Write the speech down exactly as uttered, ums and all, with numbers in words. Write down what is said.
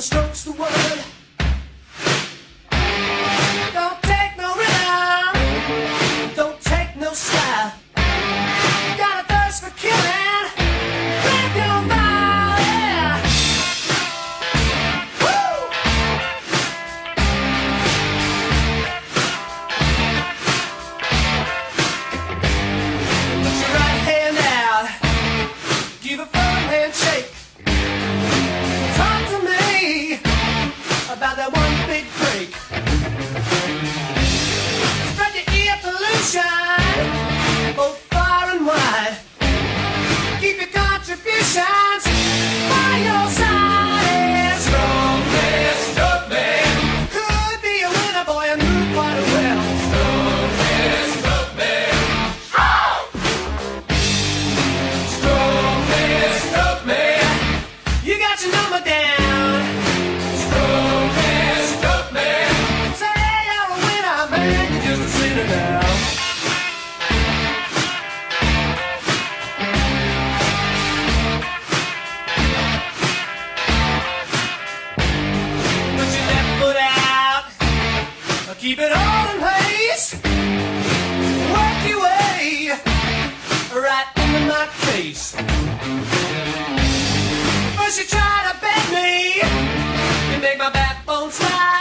strokes the word. Don't take no rhythm, don't take no style. Got a thirst for killing, grab your vial, yeah. Woo! Put your right hand out, give a firm handshake. Talk to me about that one big break. Spread your ear pollution both far and wide. Keep your contributions by your side. Strongman, Stuntman, could be a winner, boy, and move quite well. Strongman, Stuntman, Strongman, Stuntman, you got your number down. Strongman, Stuntman, say you're a winner, man, you're just a sinner now. Put your left foot out, keep it all in place. Work your way right into my face. First you try to bend me, you make my backbone slide.